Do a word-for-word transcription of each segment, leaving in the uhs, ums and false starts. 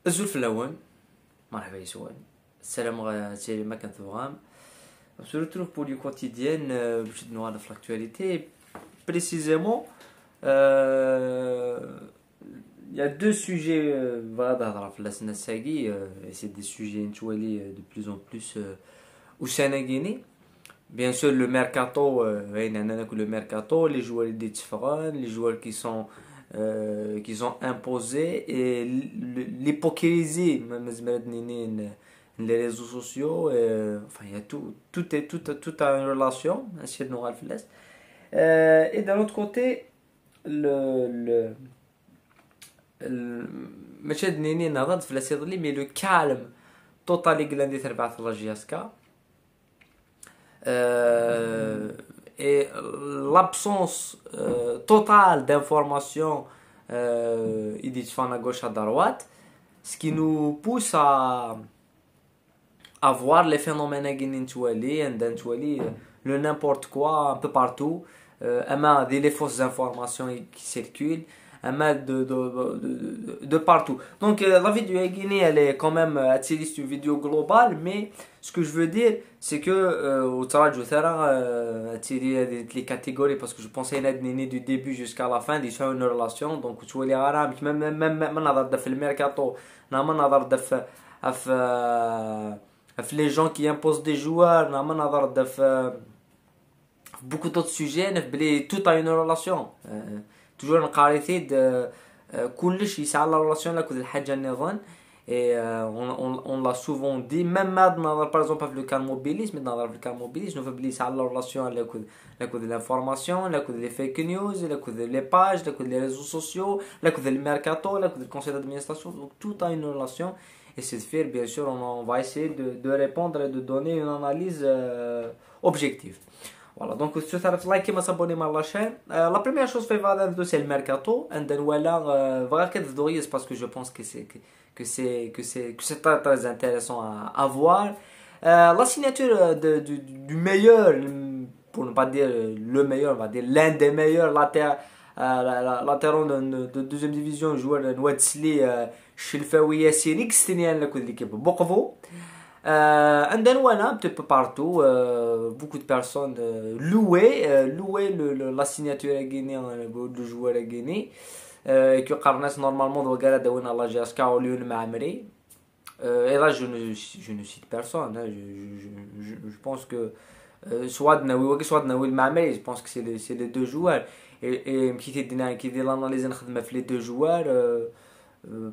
الزول الأول مرحبا يسوان السلام غا سيري ما كنت فغام On se retrouve pour du quotidien euh, باش ندوي في l'actualité précisément euh, il y a deux sujets فغادا هضره في لسنا الساقي et c'est des sujets نتوالي de plus en plus وساناقيني bien sûr le mercato غاين عندنا le mercato les joueurs اللي تفغان les joueurs qui sont euh, qui sont imposés et l'hypocrisie les réseaux sociaux et, enfin il y a tout tout est tout tout a une relation ainsi de Noral Fles euh, et d'un autre côté le le ماشي دنيني نهضر في لاسيدلي مي لو كالم توتالي غلاندي تربعت لا جياسكا euh, et l'absence euh, totale d'informations euh, à gauche à droite, ce qui nous pousse à, à voir les phénomènes le n'importe quoi un peu partout, euh, des fausses informations qui circulent, de, de, de, de partout. Donc euh, la vidéo elle est quand même attirée sur une vidéo globale, mais ce que je veux dire c'est que au travail je vais attirer les catégories parce que je pensais être du début jusqu'à la fin ils sont une relation donc tu vois les arabes même même même نظر في الميركاتو نعم نظر في في les gens qui imposent des joueurs نعم نظر في beaucoup d'autres sujets نبلي tout a une relation toujours نقاري ثيد كلش يسعى لا ريلاسيون لكل الحاجه نظن et euh, on, on, on l'a souvent dit même maintenant par exemple avec le cas mobilisme dans le cas mobilisme nous faisons ça la relation avec de l'information avec les fake news avec les pages avec les réseaux sociaux avec le mercato avec le conseil d'administration donc tout a une relation et c'est de faire bien sûr on, on va essayer de, de répondre et de donner une analyse euh, objective. Voilà, donc si tu as liké, s'abonner à la chaîne. Euh, la première chose que je vais faire, c'est le mercato. Et then voilà, voilà que c'est parce que je pense que c'est que c'est que c'est que c'est très, très intéressant à, à voir. Euh, la signature de, du, du meilleur, pour ne pas dire le meilleur, on va dire l'un des meilleurs latéraux euh, latéraux de, de, de deuxième division, joueur de Wesley chez le Faouia Syrie, qui c'était l'équipe Bokovo. Euh, and then voilà, un petit peu partout, euh, beaucoup de personnes euh, louaient, euh, louaient le, le, la signature à Guinée, le joueur à Guinée, euh, et que Carnes normalement doit garder à la G S K au lieu de Mahamri. Euh, et là, je ne, je ne cite personne, hein, je, je, je, je pense que euh, soit de Naoui, soit de Naoui Mahamri, je pense que c'est les, c'est les deux joueurs. Et, et qui dit l'analyse de les deux joueurs, euh, euh,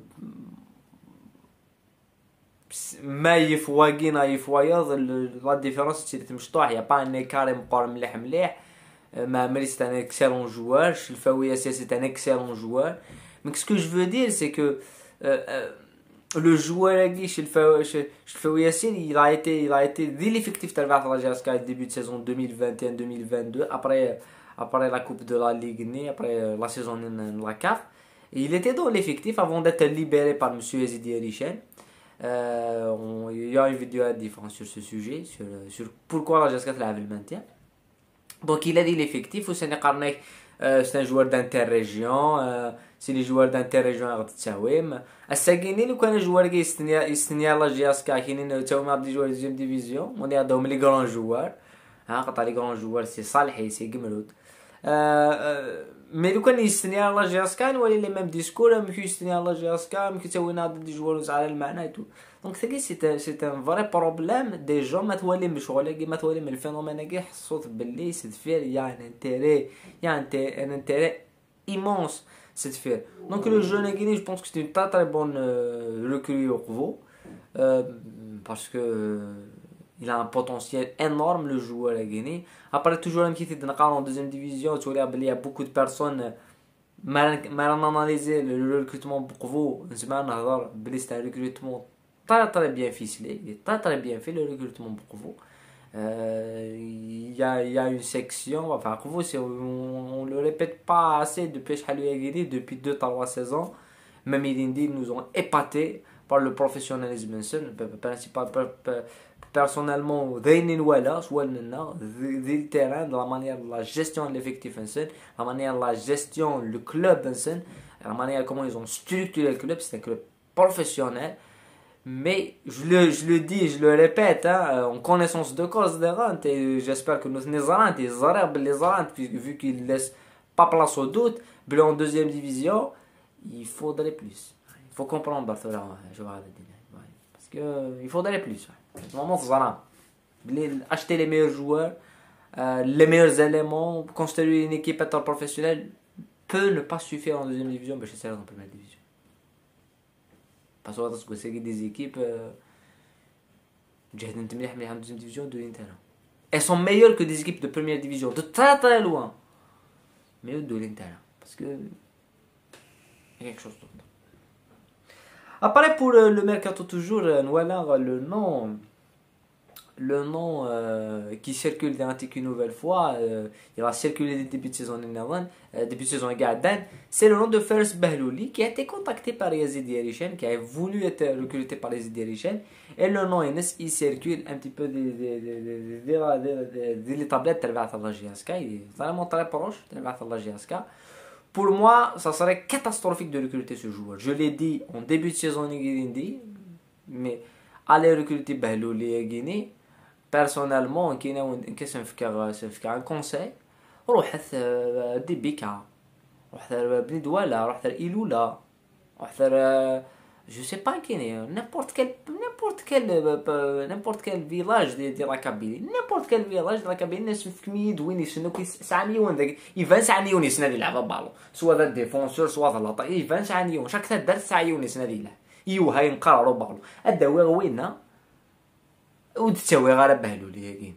ما يفواقينا يفوايض لا ديفيرونس تي مشطوح يا با ان كاري مقار مليح مليح ما مريس c'est un excellent joueur Chelfaoui c'est un excellent joueur mais ce que je veux dire c'est que euh, euh, le joueur chez Chelfaoui il a été il a été dès l'effectif de la G S K début de saison deux mille vingt et un deux mille vingt-deux après après la coupe de la Ligue N après la saison de la C A F et il était dans l'effectif avant d'être libéré par monsieur Ezidi Richen. Euh, on, il y a une vidéo à différence sur ce sujet, sur, sur pourquoi la G S K a le maintien. Donc il a dit l'effectif, euh, c'est un joueur d'interrégion, euh, c'est les joueurs d'interrégion à Tsaouim. À Sagini, le quand les joueurs qui sont la G S K, qui sont des joueurs de deuxième division, on est dans les grands joueurs. Hein, quand les grands joueurs, c'est Salhi, c'est Gimroud. Mais quand ils sont à la G S K, ils ont les mêmes discours, ils sont à la G S K, ils sont des joueurs à l'Allemagne et tout. Donc c'est un, c'est un vrai problème des gens, le phénomène c'est de faire, il y a un intérêt, il y a un intérêt immense, c'est de faire. Donc le jeune Guinée, je pense que c'est une très très bonne euh, recrue au Kovo, euh, parce que euh, il a un potentiel énorme le joueur à Guinée. Après toujours un petit en deuxième division, tu vois il y a beaucoup de personnes mal analysé le recrutement Bokovo, c'est un recrutement très très bien ficelé, il est très très bien fait le recrutement Bokovo. Euh, il y a il y a une section, enfin Bokovo c'est on, on le répète pas assez depuis Guinée depuis deux trois saisons. Même ils nous ont épatés par le professionnalisme principal personnellement soit le terrain de la manière de la gestion de l'effectif la manière de la gestion du club la manière comment ils ont structuré le club c'est un club professionnel. Mais je le, je le dis, je le répète, hein, en connaissance de cause des rentes, et j'espère que nous sommes les arabes, les arabes, vu qu'ils ne laissent pas place au doute, mais en deuxième division, il faudrait plus. Il faut comprendre, je vais parce qu'il faudrait plus. Vraiment, acheter les meilleurs joueurs, euh, les meilleurs éléments, construire une équipe interprofessionnelle peut ne pas suffire en deuxième division, mais je sais en première division. Parce que c'est des équipes qui en deuxième division de l'Inter. Elles sont meilleures que des équipes de première division, de très très loin. Mais de l'Inter. Parce que il y a quelque chose d'autre. Après pour le mercato toujours, voilà le nom. Le nom euh, qui circule dans une nouvelle fois, euh, il va circuler dès le début de saison euh, début de saison Garden, c'est le nom de Fares Behlouli qui a été contacté par Yazid Yarishen, qui a voulu être recruté par Yazid Yarishen, et le nom il circule un petit peu dans les tablettes de la G S K, il est vraiment très proche de la G S K. Pour moi, ça serait catastrophique de recruter ce joueur. Je l'ai dit en début de saison mais aller recruter Behlouli à Guinée, personnellement كاين كاين نفكر نفكر عن كونساي روح دي بيكا روح بني دواله روح ايلولا روح je sais pas كاين n'importe quel n'importe quel n'importe quel village ديال لا كابيلي n'importe quel village ديال لا كابيلي الناس في كميد وين يسنو ساعه مليون داك يفان ساعه مليون يسنى يلعب بالو سوا ذا ديفونسور سوا ذا لاطا يفان ساعه مليون شاك تدار ساعه مليون يسنى يلعب ايوا هاي نقرروا بالو الدواء ويننا ودتساوي غير بهلولي كاين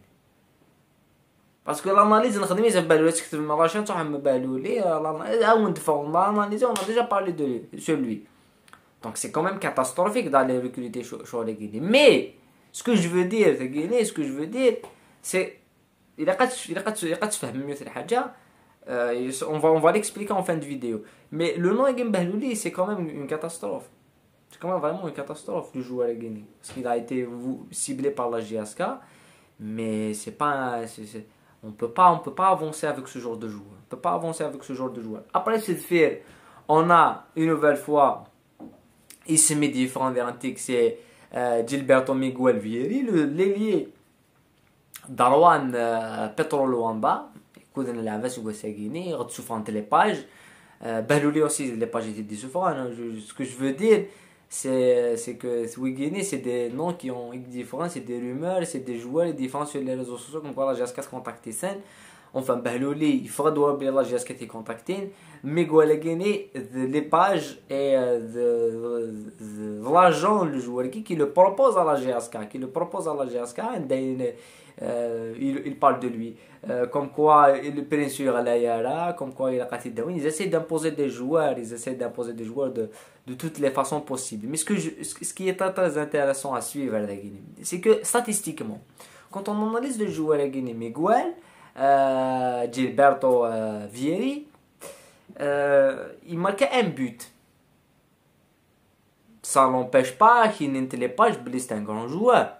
باسكو l'analyse نخدميها بهلولي تكتب مراشان صح بهلولي لا ندفعوا l'analyse on a déjà parlé de celui donc c'est quand même catastrophique d'aller recruter sur les Guinéens mais ce que je veux dire les Guinéens ce que je veux dire c'est il a il a il a تفهم مثل حاجه on va on va l'expliquer en fin de vidéo mais le nom de Behlouli c'est quand même une catastrophe. C'est quand même vraiment une catastrophe du joueur à Guinée. Parce qu'il a été ciblé par la G S K. Mais c'est pas. C'est, c'est, on peut pas, on peut pas avancer avec ce genre de joueur. On peut pas avancer avec ce genre de joueur. Après cette faire, on a une nouvelle fois. Il se met différent des antiques. C'est euh, Gilberto Miguel Vieri, l'ailier d'Arwan euh, Petro Luanda. Écoutez, il a vu ce Guinée. Il a souffert entre les pages. Euh, Behlouli aussi, les pages étaient différentes. Ce que je veux dire. C'est, c'est que Guinée, c'est des noms qui ont différents, c'est des rumeurs, c'est des joueurs différents sur les réseaux sociaux, comme quoi la G S K se contacte. Enfin, Behlouli, il faudra oublier la G S K te contacter. Mais Guinée, les pages et de, de, de l'agent, le joueur qui, qui le propose à la G S K, qui le propose à la G S K, euh, il, il parle de lui. Euh, comme quoi il prend sur la Yara, comme quoi il a cassé de ils essaient d'imposer des joueurs, ils essaient d'imposer des joueurs de, de toutes les façons possibles. Mais ce, que je, ce qui est très, très intéressant à suivre à la Guinée, c'est que statistiquement, quand on analyse le joueur à la Guinée, Miguel, euh, Gilberto euh, Vieri, euh, il marquait un but. Ça n'empêche pas qu'il n'était pas, c'est un grand joueur.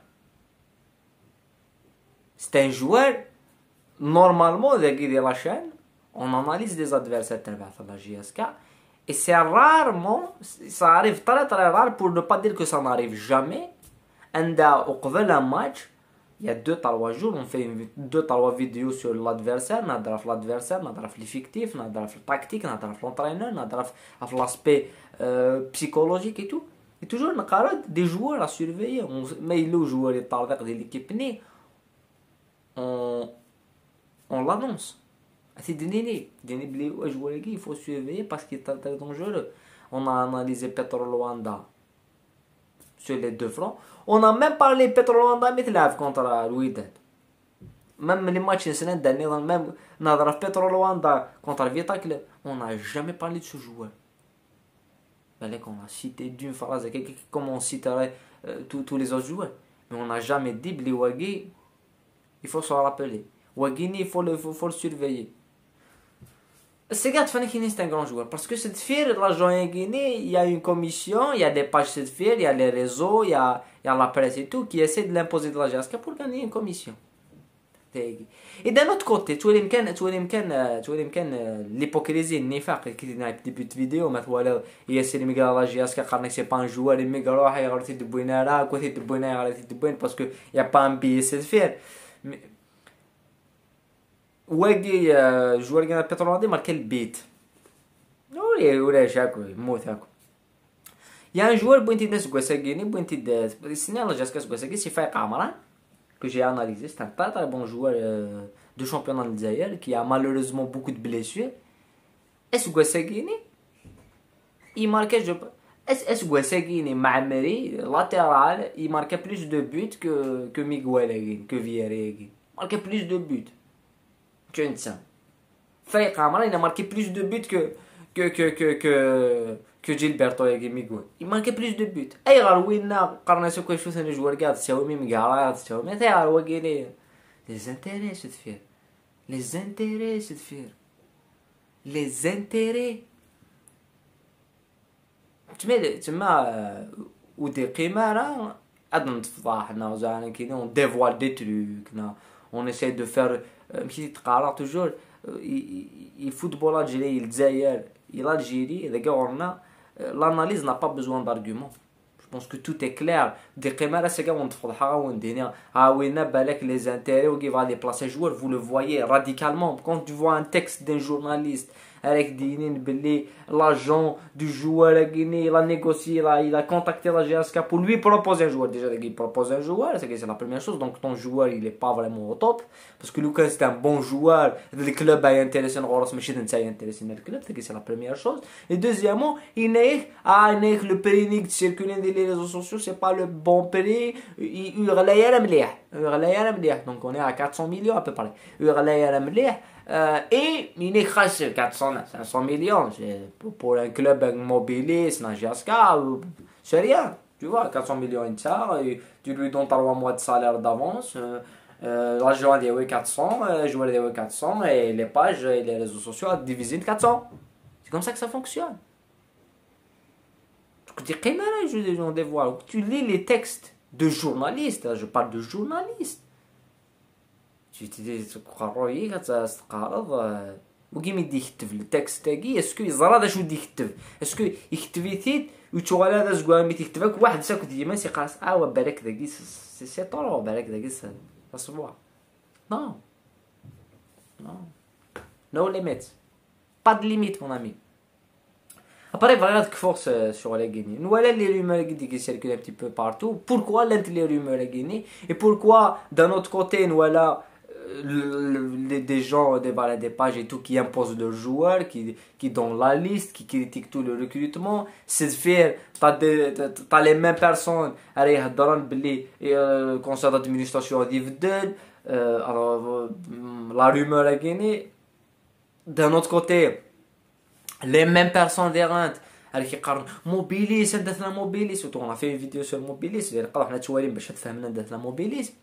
C'est un joueur. Normalement, de la chaîne, on analyse les adversaires de la G S K et c'est rarement, ça arrive très très rare pour ne pas dire que ça n'arrive jamais. Au cours d'un match, il y a deux trois jours, on fait deux trois vidéos sur l'adversaire, on a l'adversaire, on a l'effectif, on a la tactique, on a l'entraîneur, on a l'aspect euh, psychologique et tout. Et toujours, on a des joueurs à surveiller. Mais les joueurs de l'équipe née, on on l'annonce. C'est des nénés. Des nénés, il faut surveiller parce qu'il est très dangereux. On a analysé Petro Luanda sur les deux fronts. On a même parlé de Petro Luanda contre Wydad. Même les matchs derniers, même dans Petro Luanda contre Vita Club, on n'a jamais parlé de ce joueur. On a cité d'une phrase, comme on citerait euh, tous les autres joueurs. Mais on n'a jamais dit Bliwagi, il faut se rappeler. Wagini, il faut le, faut, faut le surveiller. C'est gars, c'est un grand joueur. Parce que cette fille, l'agent en Guinée, il y a une commission, il y a des pages cette fille, il y a les réseaux, il y a, il y a la presse et tout qui essaie de l'imposer de la G S K pour gagner une commission. تايقي. Et d'un autre côté تولي يمكن تولي يمكن تولي يمكن l'hypocrisie النفاق كي نايب ديبيوت فيديو مثلا ياسر ميغا لا جي اس كا قرني سي با ان جوار ميغا روح يغرتي دبوينا راه كوتي دبوينا يغرتي دبوين باسكو يا با ان بي سي فير واقي جوار كان بيترولادي ماركا البيت ولا ولا شاكو يموت هاكو يا ان جوار بوينتي داس كواساكيني بوينتي داس السنه لا جاسكا كواساكي سي فايق عمران que j'ai analysé, c'est un très très bon joueur euh, de championnat d'Algérie qui a malheureusement beaucoup de blessures. Est-ce que Guassagini il marquait je est-ce que Guassagini Maameri latéral il marquait plus de buts que que Miguel que Vieira il marquait plus de buts. Tu entends? Faïq Amara il a marqué plus de buts que que que que que que Gilberto et Miguel. Il manquait plus de buts. أي غاروينا قرنا سو كي شوف أنا جوار قاعد تساوي ميغارات تساوي متى غارويني les intérêts se faire les intérêts se faire les intérêts تما تما ودي قمارة أدنا نتفضحنا وزعنا كينا on dévoile des trucs on essaie de faire ماشي تقارا toujours الفوتبول الجزائري الجزائر l'Algérie les gars l'analyse n'a pas besoin d'arguments. Je pense que tout est clair. Des caméras c'est gars on تفضحها وندينا ah oui n'a بالك les intérêts ou qui va déplacer joueur vous le voyez radicalement quand tu vois un texte d'un journaliste avec دينين باللي l'agent du joueur il a négocié il a contacté la G S K pour lui proposer un joueur déjà il propose un joueur c'est la première chose donc ton joueur il est pas vraiment au top parce que Lucas c'est un bon joueur le club est intéressé نغرس ماشي انت intéressé le club c'est la première chose et deuxièmement il est ah le prix qui circule dans les réseaux sociaux c'est pas le bon prix il غلاير مليح غلاير مليح donc on est à quatre cents millions à peu près غلاير مليح Euh, et il est craché quatre cents cinq cents millions pour, pour un club mobiliste Najaska c'est rien tu vois quatre cents millions et ça et tu lui donnes trois mois de salaire d'avance euh, euh, l'agent dit oui quatre cents euh, joueur dit oui quatre cents et les pages et les réseaux sociaux à diviser de quatre cents c'est comme ça que ça fonctionne tu dis on dévoile tu lis les textes de journalistes je parle de journalistes tu te dis تقرأي كتستقرض وكيما يدي يكتب التكست تاعي اسكو يزرى هذا شو يدي يكتب اسكو يكتب يتيت وتشغل هذا زكوا مي تكتبك واحد ساكو ديما سي قاس اه بالك داكي سي سي طرو بالك داكي صبوا نو نو نو ليميت با دو ليميت مون امي Après, regarde que force euh, sur la Guinée. Nous voilà les rumeurs qui circulent un petit peu partout. Pourquoi les rumeurs la Guinée? Et pourquoi d'un autre côté, nous voilà euh, des gens, des, voilà, des pages et tout qui imposent leurs joueurs, qui, qui donnent la liste, qui critiquent tout le recrutement. C'est de faire, t'as, t'as les mêmes personnes, allez, dans le conseil d'administration individuel, euh, alors, euh, la rumeur la Guinée. D'un autre côté, les mêmes personnes ديرانت اللي كيقارن موبيليس داتنا موبيليس وطونا في فيديو سور موبيليس اللي لقاو حنا توالين باش تفهمنا داتنا موبيليس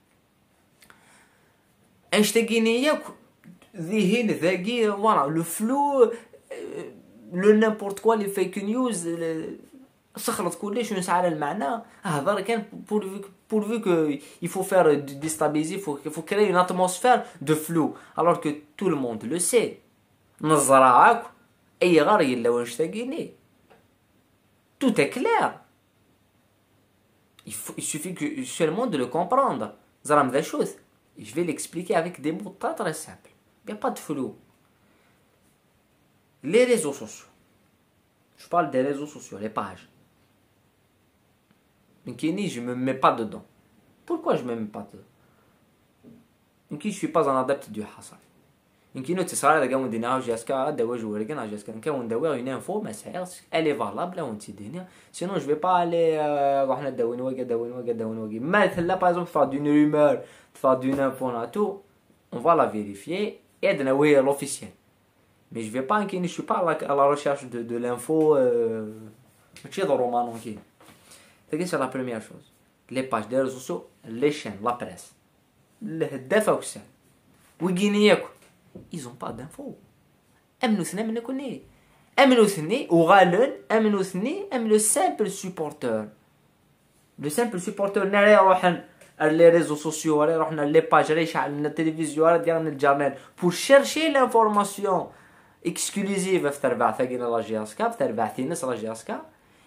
اش تاكيني ياك ذهين ذاكي فوالا لو فلو لو نيمبورت كوا لي فيك نيوز سخرت كلش ونسى على المعنى هضر كان pourvu que il faut faire déstabiliser il faut il faut créer une atmosphère de flou alors que tout le monde le sait نزرعك أي غار يلا واش تاقيني tout est clair il, faut, il suffit que seulement de le comprendre زرام ذا شوث je vais l'expliquer avec des mots très très simples il n'y a pas de flou les réseaux sociaux je parle des réseaux sociaux les pages Nkini je me mets pas dedans pourquoi je me mets pas dedans Nkini je suis pas un adepte du hasard يمكن تصارى لقى وندينا جاسكا دوا جوار كان جاسكا كان ندوا une info ما سيرس elle est valable on تدينا sinon je vais pas aller رحنا داون وقا داون وقا داون وقا مثلا par exemple faire d'une rumeur faire d'une info là tout on va la vérifier et عندنا وهي l'officiel mais je vais pas يمكن je suis pas à la recherche de de l'info ماشي ضروري ممكن c'est la première chose les pages des réseaux sociaux les chaînes la presse الهداف وكسان ويجينيكو ils ont pas d'infos امنو ثنا من كوني امنو ثني وغالن امنو ثني ام لو سامبل سوبورتور لو سامبل سوبورتور ناري روحن les réseaux sociaux, les pages, la télévision, le journal, pour chercher l'information exclusive في تربع ثقينا لا جي اس كا في تربع ثينس لا جي اس كا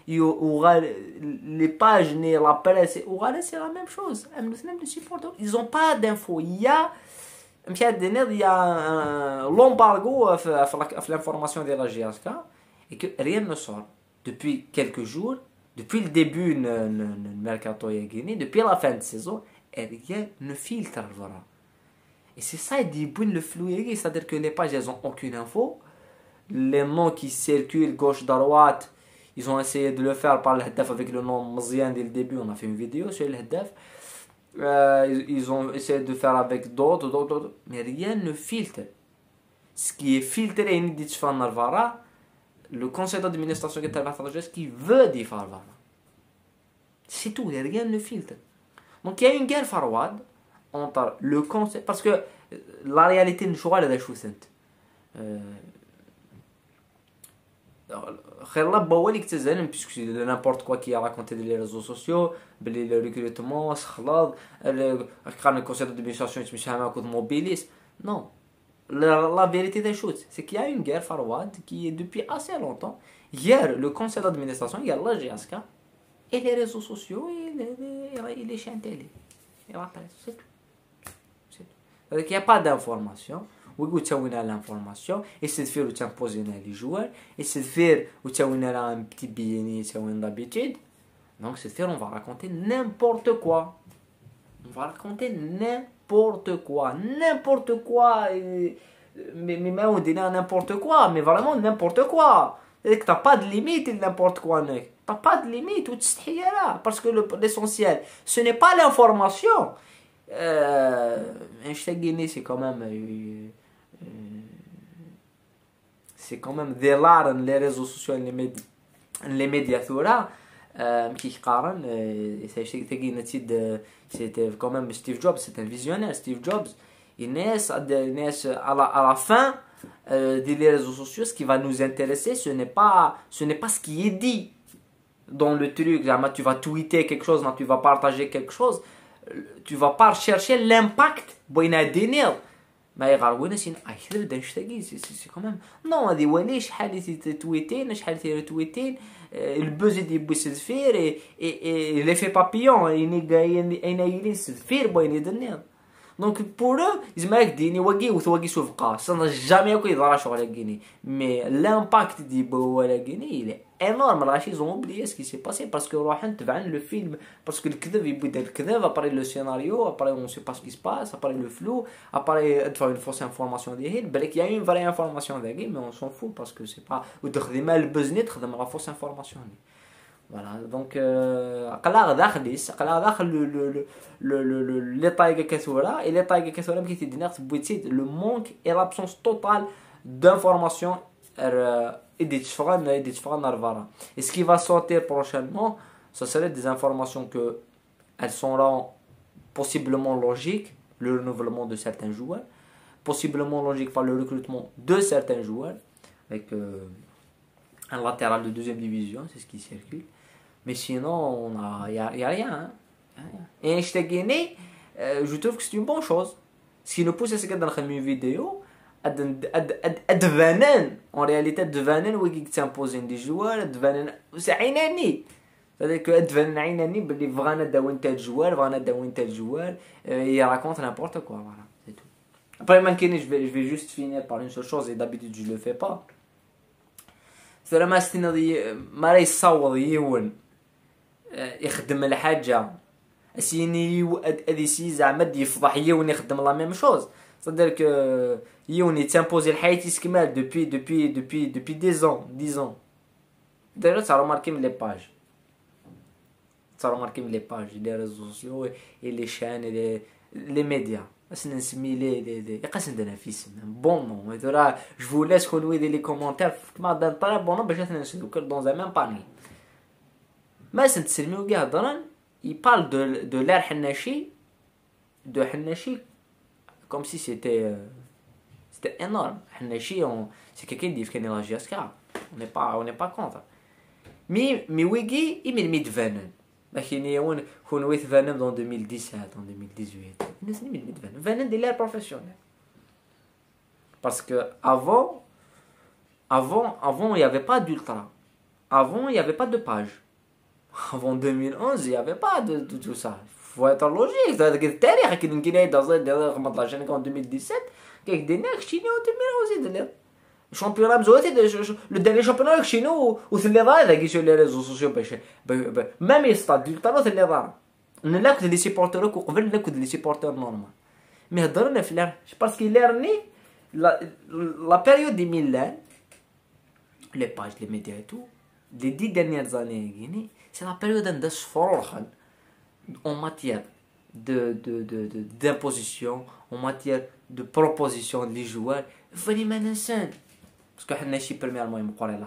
les pages ni la presse c'est la même chose ils ont pas d'infos il y a il y a l'embargo في l'information de la G S K et que rien ne sort depuis quelques jours depuis le début du mercato guinéen depuis la fin de saison et rien ne filtre voilà. Et c'est ça il dit le flou c'est-à-dire que les pages elles ont aucune info les noms qui circulent gauche droite ils ont essayé de le faire par le Haddaf avec le nom Mzian dès le début on a fait une vidéo sur le Haddaf euh, ils ont essayé de faire avec d'autres d'autres mais rien ne filtre ce qui est filtré le conseil d'administration qui veut dire c'est tout rien ne filtre donc il y a une guerre froide entre le conseil parce que la réalité ne choix la chose خير الله هو اللي اكتزل puisque n'importe quoi qui a raconté les réseaux sociaux le recrutement خلاص كان الكونسيل d'administration يتمشى مع كود موبيليس non la, la vérité des choses c'est qu'il y a une guerre froide qui est depuis assez longtemps hier le conseil d'administration il y a la G S K et les réseaux sociaux et les, et les chaînes télé et la presse c'est tout c'est tout c'est-à-dire qu'il n'y a pas d'information ويقول تسوينا l'information et c'est de faire t'imposer les joueurs et c'est de faire ou تسوينا un petit billet تسوينا d'habitude donc c'est de faire on va raconter n'importe quoi on va raconter n'importe quoi n'importe quoi mais mais on dit n'importe quoi mais vraiment n'importe quoi et que t'as pas de limite n'importe quoi t'as pas de limite ou تستحي là parce que l'essentiel ce n'est pas l'information euh, c'est quand même euh, c'est quand même des l'art les réseaux sociaux les médias les médias ثورة مش يقارن c'était quand même Steve Jobs c'est un visionnaire Steve Jobs الناس الناس à la, à la fin euh, des réseaux sociaux ce qui va nous intéresser ce n'est pas ce n'est pas ce qui est dit dans le truc tu vas tweeter quelque chose tu vas partager quelque chose tu vas pas chercher l'impact بين الدنيا ما يغرقونا سين اكثر داش تاقي سي كومام نو هذه ولي شحال تويتين شحال تويتين البوز دي بوس الفير اي لي في بابيون اني غاين اين يليس الفير بين الدنيا دونك بور eux زعما ديني واقي وتواقي سوف قاص انا جامي يكون يضرا شغل كيني مي لامباكت دي بو ولا كيني الى énorme راه ils ont oublié ce qui s'est passé parce que راح نتبعن le film parce que الكذب يبدا الكذب après le scénario après on sait pas ce qui se passe après le flou après تفهم une fausse information ديال بالك il y a une vraie information داكي mais on s'en fout parce que c'est pas وتخدم البزني تخدم la fausse information voilà donc قلا داخليس قلا داخل le le les tailles كثورة et les tailles كثورة qui te dinner بويتي le manque et l'absence totale d'information et des différents et des différents narvara et ce qui va sortir prochainement ça serait des informations que elles sont là possiblement logiques le renouvellement de certains joueurs possiblement logique par le recrutement de certains joueurs avec euh, un latéral de deuxième division c'est ce qui circule mais sinon on a y a, y a rien hein. Et je t'ai gagné euh, je trouve que c'est une bonne chose ce qui nous pousse à ce que dans une vidéo advanen en réalité advanen où il s'impose des joueurs advanen c'est عيناني c'est-à-dire que advanen عيناني باللي بغانا داوين تاع الجوار بغانا داوين تاع الجوار il raconte n'importe quoi voilà c'est tout après maintenant je vais je vais juste finir par une seule chose et d'habitude je le fais pas c'est la mastine ما راه يصور يون يخدم الحاجه سيني هذه سي زعما يفضح يون يخدم لا ميم شوز c'est-à-dire que يون يتامبوزي الحياه كمال depuis depuis depuis depuis dix ans dix ans d'ailleurs ça remarqué les pages ça remarqué les pages les réseaux sociaux et les chaînes et les les médias اسنا نسمي لي لي يقاس عندنا في اسم بون نو هذا je vous laisse connaître les commentaires كما دار طلب بون باش نسلو dans un même panier ما سنتسلميو كاع هضران il parle de de l'air حناشي de حناشي comme si c'était euh, c'était énorme حناشي on c'est quelqu'un qui dit qu'il est la G S K on n'est pas on n'est pas contre mais mais ويجي يمين ميدفانن لكن يوون كون ويث فانم دون ألفين وسبعطاش دون ألفين وثمانية عشر الناس اللي ميت فانم فانم ديال بروفيسيونيل باسكو افون افون افون il y avait pas d'ultra avant il y avait pas de page avant deux mille onze il y avait pas de, de tout ça faut être logique هذاك التاريخ كي كاين هيدا ديال خمسطاش انا كون ألفين وسبعطاش كيك دينا كشيني و ألفين وثمانية ديال الشامبيون مزوتي لو داني شامبيون كشينو وثلي ضا هذاك يشوف لي ريزو سوسيو باش ميم يصطاد ديال ثلي ضا لا كنت لي سيبورتور وقبل لا كنت لي سيبورتور نورمال مي هضرنا في لار باسكو ليرني لا بيريود دي ميلان لي باج لي ميديا تو les dix dernières années, c'est la période de sport en matière de, de, de, de, d'imposition, en matière de proposition des joueurs. Vraiment insane. Parce que Hanashi, premièrement,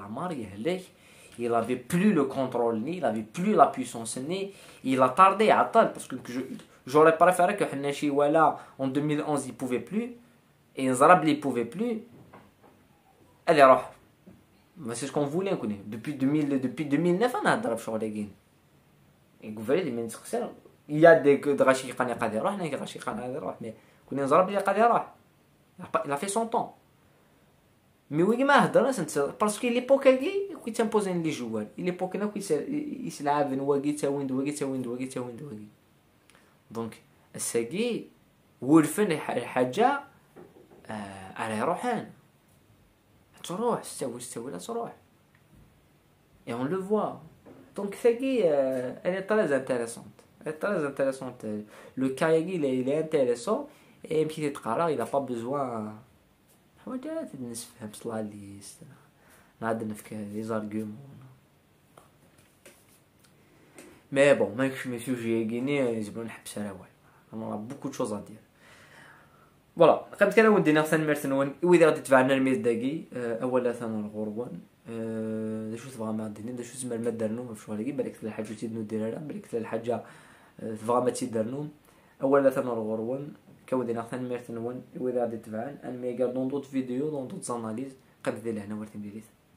il n'avait plus le contrôle, il n'avait plus la puissance, il a tardé à attendre. Parce que j'aurais préféré que Hanashi, voilà, en deux mille onze, il ne pouvait plus, et Zarabli ne pouvait plus. Allez, alors. Mais c'est ce qu'on voulait, on connaît. Depuis, deux mille, depuis deux mille neuf, on a drap sur les gains. Et vous voyez, il y a des drachis qui ont été rah, des drachis qui ont été rah, mais on a drap, il a il a fait son temps. Mais oui, mais parce que l'époque, il s'est imposé les joueurs. L'époque, il s'est lavé, il s'est wind, il s'est wind, il s'est wind, il donc, الساقي ورفن الحاجة على روحان. تروح تسوي تسوي لا تروح et on le voit donc Sagi euh, elle est très intéressante elle est très intéressante le Kayagi il, il est intéressant et même si c'est très il a pas besoin حاجات نفهم صلا لي نعد نفك les arguments mais bon même si mes sujets guinéens ils vont نحبس على والو on a beaucoup de choses à dire فوالا قد كان ودينا ثاني مرتين واذا غادي تبعنا الميز داكي اولا ثاني الغربان دا شو تبغى ما ديرنا دا شو زعما ما درنو في شغل بالك حتى الحاجه تيدنو ديرها بالك حتى الحاجه تبغى ما تيدرنو اولا ثاني الغربان كودينا ثاني مرتين واذا غادي تبعنا ان ميغا دون دوت فيديو دون دوت اناليز قد دير هنا ورتي مديريت